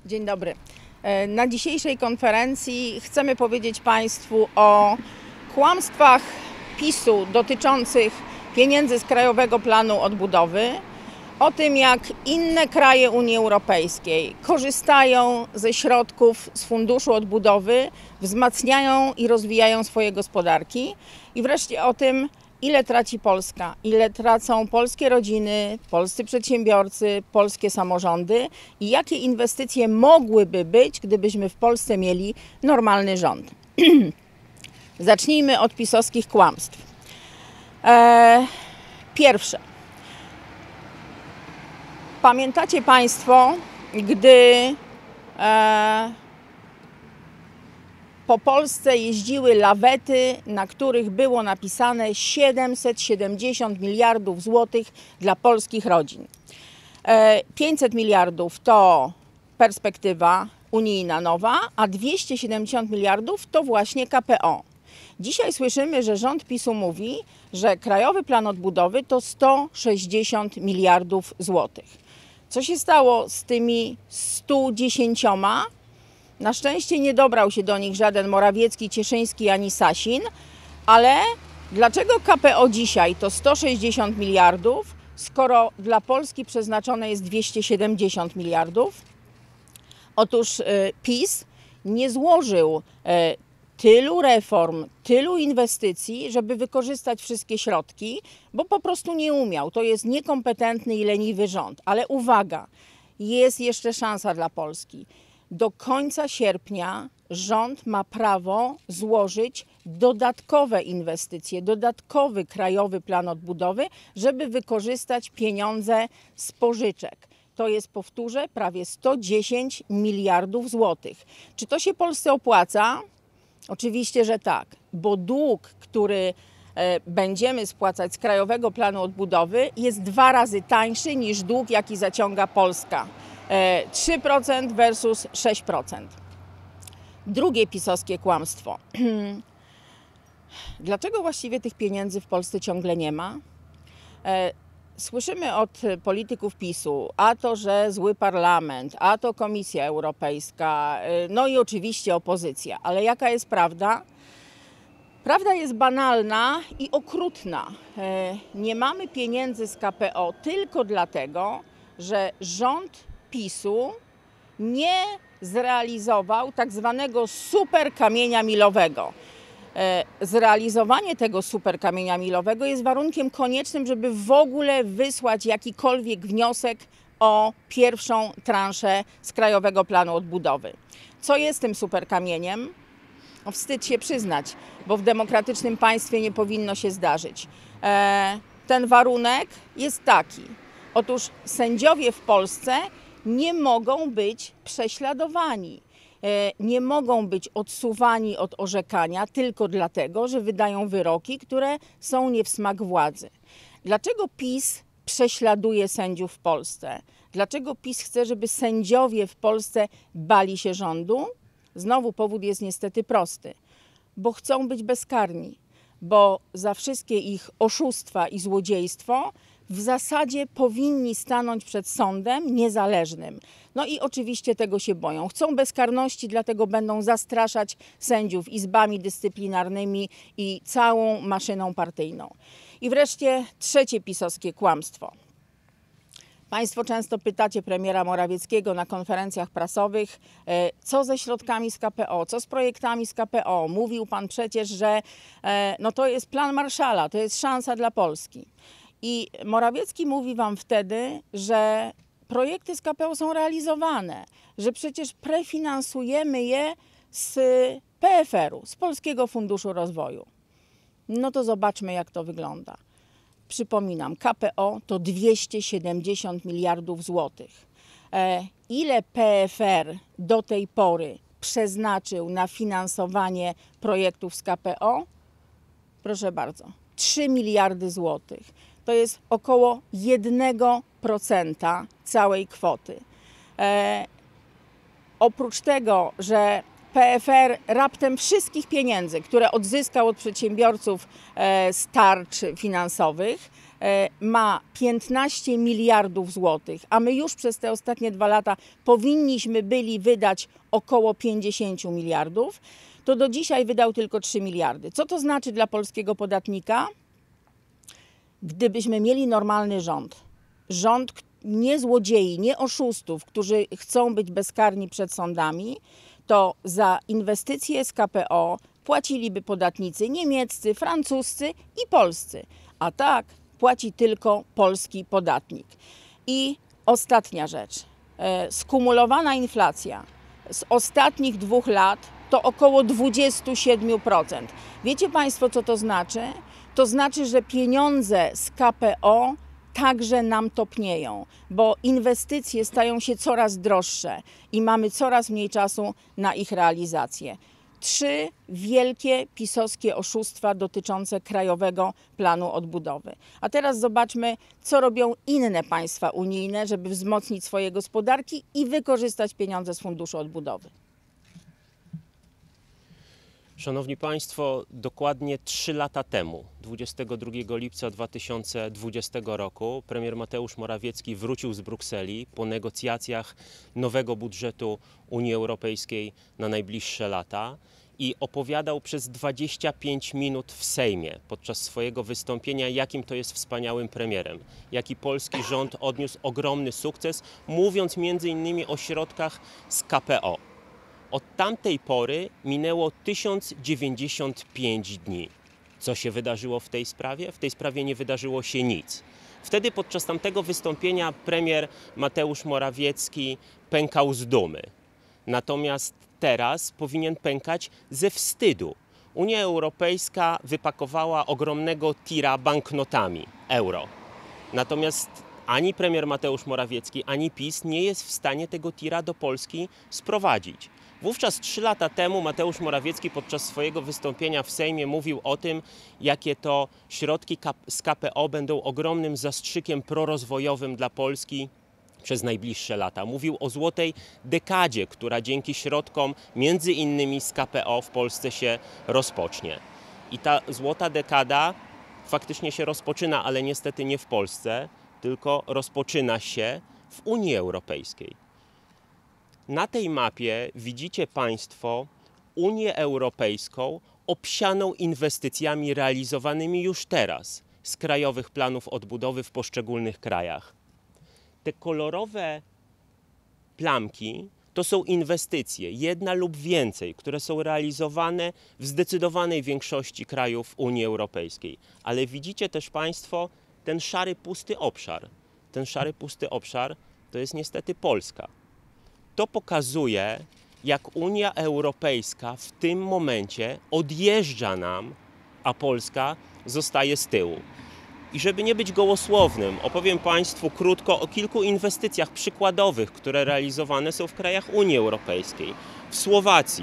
Dzień dobry. Na dzisiejszej konferencji chcemy powiedzieć Państwu o kłamstwach PiS-u dotyczących pieniędzy z Krajowego Planu Odbudowy, o tym, jak inne kraje Unii Europejskiej korzystają ze środków z Funduszu Odbudowy, wzmacniają i rozwijają swoje gospodarki, i wreszcie o tym, ile traci Polska, ile tracą polskie rodziny, polscy przedsiębiorcy, polskie samorządy i jakie inwestycje mogłyby być, gdybyśmy w Polsce mieli normalny rząd. Zacznijmy od pisowskich kłamstw. Pierwsze. Pamiętacie Państwo, gdy po Polsce jeździły lawety, na których było napisane 770 miliardów złotych dla polskich rodzin. 500 miliardów to perspektywa unijna nowa, a 270 miliardów to właśnie KPO. Dzisiaj słyszymy, że rząd PiS-u mówi, że Krajowy Plan Odbudowy to 160 miliardów złotych. Co się stało z tymi 110? Na szczęście nie dobrał się do nich żaden Morawiecki, Cieszyński ani Sasin, ale dlaczego KPO dzisiaj to 160 miliardów, skoro dla Polski przeznaczone jest 270 miliardów? Otóż PiS nie złożył tylu reform, tylu inwestycji, żeby wykorzystać wszystkie środki, bo po prostu nie umiał. To jest niekompetentny i leniwy rząd. Ale uwaga, jest jeszcze szansa dla Polski. Do końca sierpnia rząd ma prawo złożyć dodatkowe inwestycje, dodatkowy Krajowy Plan Odbudowy, żeby wykorzystać pieniądze z pożyczek. To jest, powtórzę, prawie 110 miliardów złotych. Czy to się Polsce opłaca? Oczywiście, że tak, bo dług, który będziemy spłacać z Krajowego Planu Odbudowy, jest 2 razy tańszy niż dług, jaki zaciąga Polska. 3% versus 6%. Drugie pisowskie kłamstwo. Dlaczego właściwie tych pieniędzy w Polsce ciągle nie ma? Słyszymy od polityków PiS-u, a to, że zły parlament, a to Komisja Europejska, no i oczywiście opozycja. Ale jaka jest prawda? Prawda jest banalna i okrutna. Nie mamy pieniędzy z KPO tylko dlatego, że rząd PiS-u nie zrealizował tak zwanego super kamienia milowego. Zrealizowanie tego super kamienia milowego jest warunkiem koniecznym, żeby w ogóle wysłać jakikolwiek wniosek o pierwszą transzę z Krajowego Planu Odbudowy. Co jest tym super kamieniem? No, wstyd się przyznać, bo w demokratycznym państwie nie powinno się zdarzyć. Ten warunek jest taki. Otóż sędziowie w Polsce nie mogą być prześladowani. Nie mogą być odsuwani od orzekania tylko dlatego, że wydają wyroki, które są nie w smak władzy. Dlaczego PiS prześladuje sędziów w Polsce? Dlaczego PiS chce, żeby sędziowie w Polsce bali się rządu? Znowu powód jest niestety prosty. Bo chcą być bezkarni. Bo za wszystkie ich oszustwa i złodziejstwo w zasadzie powinni stanąć przed sądem niezależnym. No i oczywiście tego się boją. Chcą bezkarności, dlatego będą zastraszać sędziów izbami dyscyplinarnymi i całą maszyną partyjną. I wreszcie trzecie pisowskie kłamstwo. Państwo często pytacie premiera Morawieckiego na konferencjach prasowych, co ze środkami z KPO, co z projektami z KPO. Mówił pan przecież, że no to jest plan Marshalla, to jest szansa dla Polski. I Morawiecki mówi wam wtedy, że projekty z KPO są realizowane, że przecież prefinansujemy je z PFR-u, z Polskiego Funduszu Rozwoju. No to zobaczmy, jak to wygląda. Przypominam, KPO to 270 miliardów złotych. Ile PFR do tej pory przeznaczył na finansowanie projektów z KPO? Proszę bardzo, 3 miliardy złotych. To jest około 1% całej kwoty. Oprócz tego, że PFR raptem wszystkich pieniędzy, które odzyskał od przedsiębiorców z tarcz finansowych, ma 15 miliardów złotych, a my już przez te ostatnie 2 lata powinniśmy byli wydać około 50 miliardów, to do dzisiaj wydał tylko 3 miliardy. Co to znaczy dla polskiego podatnika? Gdybyśmy mieli normalny rząd nie złodziei, nie oszustów, którzy chcą być bezkarni przed sądami, to za inwestycje z KPO płaciliby podatnicy niemieccy, francuscy i polscy. A tak płaci tylko polski podatnik. I ostatnia rzecz. Skumulowana inflacja z ostatnich 2 lat to około 27%. Wiecie Państwo, co to znaczy? To znaczy, że pieniądze z KPO także nam topnieją, bo inwestycje stają się coraz droższe i mamy coraz mniej czasu na ich realizację. 3 wielkie pisowskie oszustwa dotyczące Krajowego Planu Odbudowy. A teraz zobaczmy, co robią inne państwa unijne, żeby wzmocnić swoje gospodarki i wykorzystać pieniądze z Funduszu Odbudowy. Szanowni Państwo, dokładnie 3 lata temu, 22 lipca 2020 roku, premier Mateusz Morawiecki wrócił z Brukseli po negocjacjach nowego budżetu Unii Europejskiej na najbliższe lata i opowiadał przez 25 minut w Sejmie podczas swojego wystąpienia, jakim to jest wspaniałym premierem, jaki polski rząd odniósł ogromny sukces, mówiąc m.in. o środkach z KPO. Od tamtej pory minęło 1095 dni. Co się wydarzyło w tej sprawie? W tej sprawie nie wydarzyło się nic. Wtedy podczas tamtego wystąpienia premier Mateusz Morawiecki pękał z dumy. Natomiast teraz powinien pękać ze wstydu. Unia Europejska wypakowała ogromnego tira banknotami euro. Natomiast ani premier Mateusz Morawiecki, ani PiS nie jest w stanie tego tira do Polski sprowadzić. Wówczas 3 lata temu Mateusz Morawiecki podczas swojego wystąpienia w Sejmie mówił o tym, jakie to środki z KPO będą ogromnym zastrzykiem prorozwojowym dla Polski przez najbliższe lata. Mówił o złotej dekadzie, która dzięki środkom między innymi z KPO w Polsce się rozpocznie. I ta złota dekada faktycznie się rozpoczyna, ale niestety nie w Polsce, tylko rozpoczyna się w Unii Europejskiej. Na tej mapie widzicie Państwo Unię Europejską obsianą inwestycjami realizowanymi już teraz z krajowych planów odbudowy w poszczególnych krajach. Te kolorowe plamki to są inwestycje, 1 lub więcej, które są realizowane w zdecydowanej większości krajów Unii Europejskiej. Ale widzicie też Państwo ten szary, pusty obszar. Ten szary, pusty obszar to jest niestety Polska. To pokazuje, jak Unia Europejska w tym momencie odjeżdża nam, a Polska zostaje z tyłu. I żeby nie być gołosłownym, opowiem Państwu krótko o kilku inwestycjach przykładowych, które realizowane są w krajach Unii Europejskiej. W Słowacji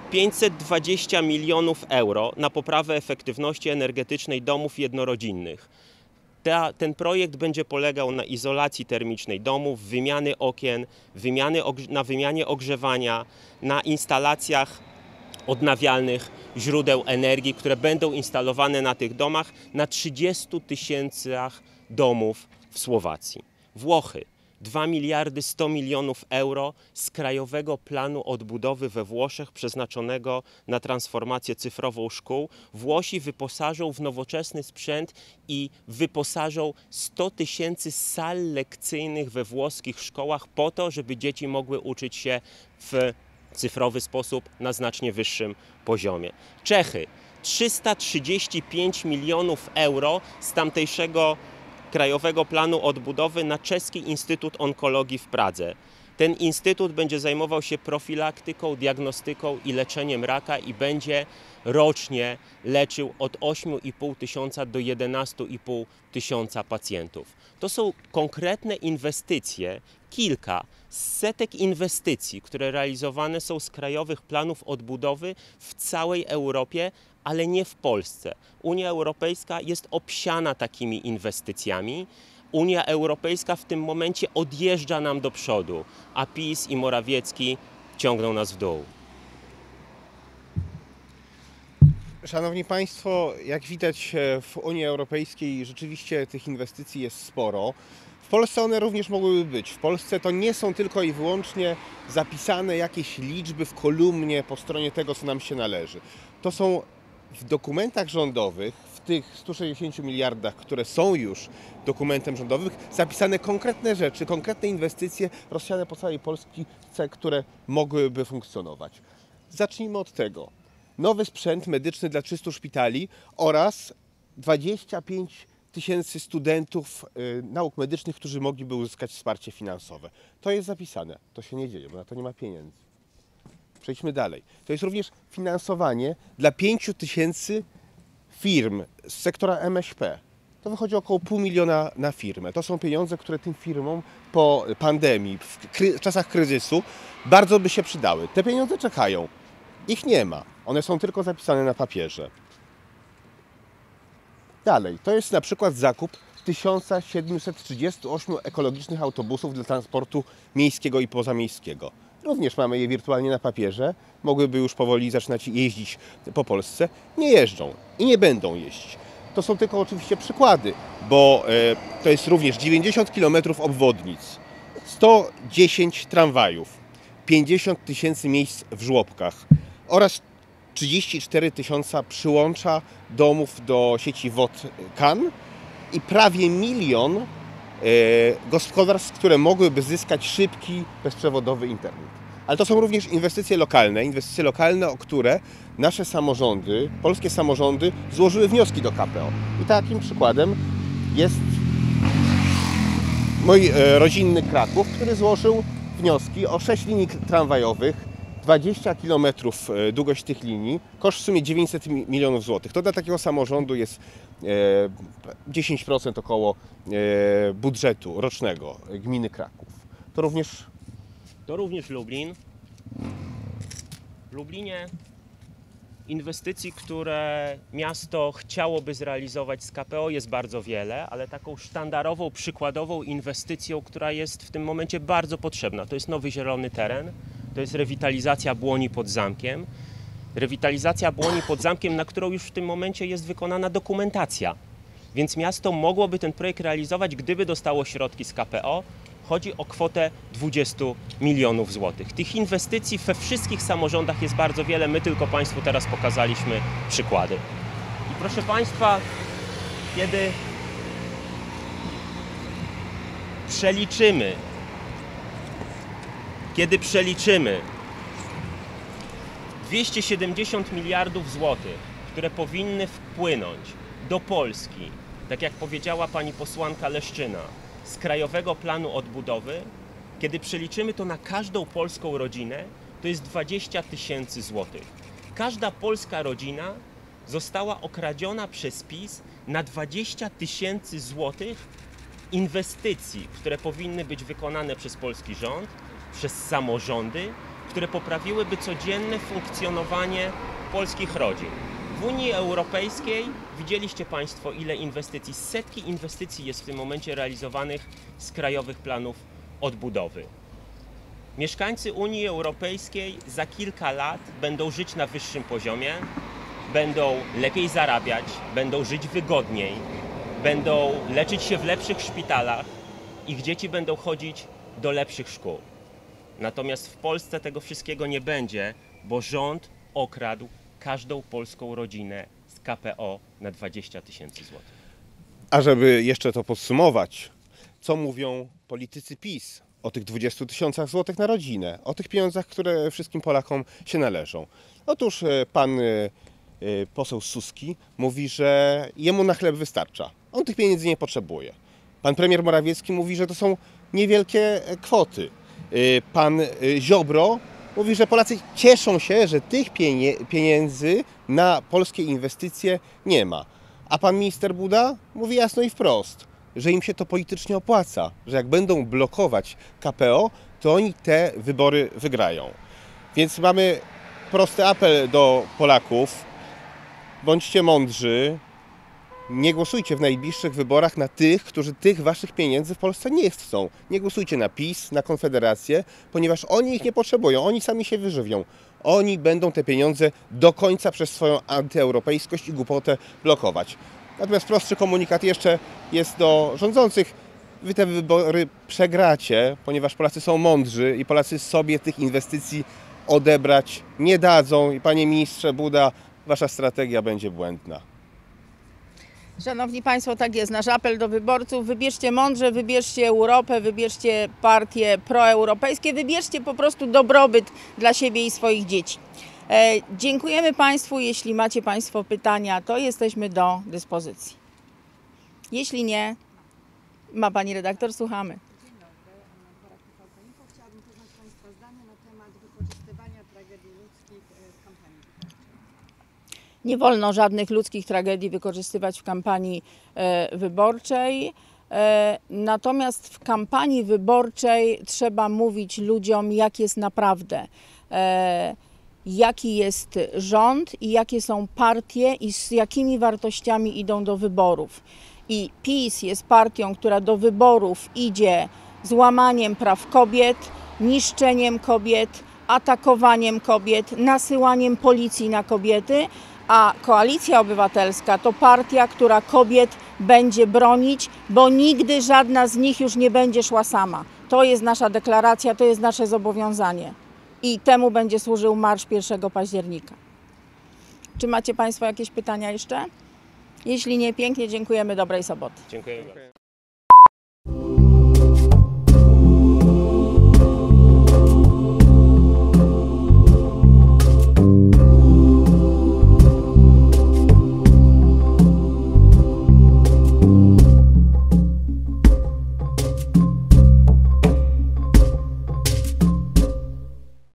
520 milionów euro na poprawę efektywności energetycznej domów jednorodzinnych. Ten projekt będzie polegał na izolacji termicznej domów, wymiany okien, na wymianie ogrzewania, na instalacjach odnawialnych źródeł energii, które będą instalowane na tych domach na 30 000 domów w Słowacji. Włochy 2 miliardy 100 milionów euro z Krajowego Planu Odbudowy we Włoszech przeznaczonego na transformację cyfrową szkół. Włosi wyposażą w nowoczesny sprzęt i wyposażą 100 000 sal lekcyjnych we włoskich szkołach po to, żeby dzieci mogły uczyć się w cyfrowy sposób na znacznie wyższym poziomie. Czechy 335 milionów euro z tamtejszego Krajowego Planu Odbudowy na Czeski Instytut Onkologii w Pradze. Ten instytut będzie zajmował się profilaktyką, diagnostyką i leczeniem raka i będzie rocznie leczył od 8,5 tysiąca do 11,5 tysiąca pacjentów. To są konkretne inwestycje, kilka setek inwestycji, które realizowane są z krajowych planów odbudowy w całej Europie, ale nie w Polsce. Unia Europejska jest obsiana takimi inwestycjami. Unia Europejska w tym momencie odjeżdża nam do przodu, a PiS i Morawiecki ciągną nas w dół. Szanowni Państwo, jak widać w Unii Europejskiej rzeczywiście tych inwestycji jest sporo. W Polsce one również mogłyby być. W Polsce to nie są tylko i wyłącznie zapisane jakieś liczby w kolumnie po stronie tego, co nam się należy. To są w dokumentach rządowych, w tych 160 miliardach, które są już dokumentem rządowym, zapisane konkretne rzeczy, konkretne inwestycje rozsiane po całej Polsce, które mogłyby funkcjonować. Zacznijmy od tego. Nowy sprzęt medyczny dla 300 szpitali oraz 25 tysięcy studentów nauk medycznych, którzy mogliby uzyskać wsparcie finansowe. To jest zapisane. To się nie dzieje, bo na to nie ma pieniędzy. Przejdźmy dalej. To jest również finansowanie dla 5 tysięcy firm z sektora MŚP. To wychodzi około 500 000 na firmę. To są pieniądze, które tym firmom po pandemii, w czasach kryzysu bardzo by się przydały. Te pieniądze czekają. Ich nie ma. One są tylko zapisane na papierze. Dalej, to jest na przykład zakup 1738 ekologicznych autobusów dla transportu miejskiego i pozamiejskiego. Również mamy je wirtualnie na papierze. Mogłyby już powoli zaczynać jeździć po Polsce. Nie jeżdżą i nie będą jeździć. To są tylko oczywiście przykłady, bo to jest również 90 km obwodnic, 110 tramwajów, 50 tysięcy miejsc w żłobkach oraz 34 tysiące przyłącza domów do sieci wod KAN i prawie 1 000 000 gospodarstw, które mogłyby zyskać szybki, bezprzewodowy internet. Ale to są również inwestycje lokalne, o które nasze samorządy, polskie samorządy złożyły wnioski do KPO. I takim przykładem jest mój rodzinny Kraków, który złożył wnioski o 6 linii tramwajowych, 20 km długość tych linii, koszt w sumie 900 milionów złotych. To dla takiego samorządu jest 10% około budżetu rocznego gminy Kraków. To również Lublin. W Lublinie inwestycji, które miasto chciałoby zrealizować z KPO jest bardzo wiele, ale taką sztandarową, przykładową inwestycją, która jest w tym momencie bardzo potrzebna, to jest nowy zielony teren, to jest rewitalizacja Błoni pod zamkiem. Rewitalizacja Błoni pod zamkiem, na którą już w tym momencie jest wykonana dokumentacja. Więc miasto mogłoby ten projekt realizować, gdyby dostało środki z KPO. Chodzi o kwotę 20 milionów złotych. Tych inwestycji we wszystkich samorządach jest bardzo wiele. My tylko Państwu teraz pokazaliśmy przykłady. I proszę Państwa, kiedy przeliczymy 270 miliardów złotych, które powinny wpłynąć do Polski, tak jak powiedziała pani posłanka Leszczyna, z Krajowego Planu Odbudowy, kiedy przeliczymy to na każdą polską rodzinę, to jest 20 tysięcy złotych. Każda polska rodzina została okradziona przez PiS na 20 tysięcy złotych inwestycji, które powinny być wykonane przez polski rząd, przez samorządy, które poprawiłyby codzienne funkcjonowanie polskich rodzin. W Unii Europejskiej widzieliście Państwo, ile inwestycji, setki inwestycji jest w tym momencie realizowanych z krajowych planów odbudowy. Mieszkańcy Unii Europejskiej za kilka lat będą żyć na wyższym poziomie, będą lepiej zarabiać, będą żyć wygodniej, będą leczyć się w lepszych szpitalach, ich dzieci będą chodzić do lepszych szkół. Natomiast w Polsce tego wszystkiego nie będzie, bo rząd okradł każdą polską rodzinę z KPO na 20 tysięcy złotych. A żeby jeszcze to podsumować, co mówią politycy PiS o tych 20 tysiącach złotych na rodzinę, o tych pieniądzach, które wszystkim Polakom się należą? Otóż pan poseł Suski mówi, że jemu na chleb wystarcza. On tych pieniędzy nie potrzebuje. Pan premier Morawiecki mówi, że to są niewielkie kwoty. Pan Ziobro mówi, że Polacy cieszą się, że tych pieniędzy na polskie inwestycje nie ma. A pan minister Buda mówi jasno i wprost, że im się to politycznie opłaca, że jak będą blokować KPO, to oni te wybory wygrają. Więc mamy prosty apel do Polaków. Bądźcie mądrzy. Nie głosujcie w najbliższych wyborach na tych, którzy tych waszych pieniędzy w Polsce nie chcą. Nie głosujcie na PiS, na Konfederację, ponieważ oni ich nie potrzebują. Oni sami się wyżywią. oni będą te pieniądze do końca przez swoją antyeuropejskość i głupotę blokować. Natomiast prostszy komunikat jeszcze jest do rządzących. Wy te wybory przegracie, ponieważ Polacy są mądrzy i Polacy sobie tych inwestycji odebrać nie dadzą. I panie ministrze Buda, wasza strategia będzie błędna. Szanowni Państwo, tak jest nasz apel do wyborców. Wybierzcie mądrze, wybierzcie Europę, wybierzcie partie proeuropejskie, wybierzcie po prostu dobrobyt dla siebie i swoich dzieci. Dziękujemy Państwu. Jeśli macie Państwo pytania, to jesteśmy do dyspozycji. Jeśli nie, ma Pani redaktor, słuchamy. Dzień dobry, Anna Dworak, TVP Info. Chciałabym poznać Państwa zdanie na temat wykorzystywania tragedii ludzkich w kampanii wyborczej. Nie wolno żadnych ludzkich tragedii wykorzystywać w kampanii wyborczej. Natomiast w kampanii wyborczej trzeba mówić ludziom, jak jest naprawdę, jaki jest rząd i jakie są partie i z jakimi wartościami idą do wyborów. I PiS jest partią, która do wyborów idzie z łamaniem praw kobiet, niszczeniem kobiet, atakowaniem kobiet, nasyłaniem policji na kobiety, a Koalicja Obywatelska to partia, która kobiet będzie bronić, bo nigdy żadna z nich już nie będzie szła sama. To jest nasza deklaracja, to jest nasze zobowiązanie. I temu będzie służył marsz 1 października. Czy macie Państwo jakieś pytania jeszcze? Jeśli nie, pięknie dziękujemy, dobrej soboty. Dziękuję bardzo.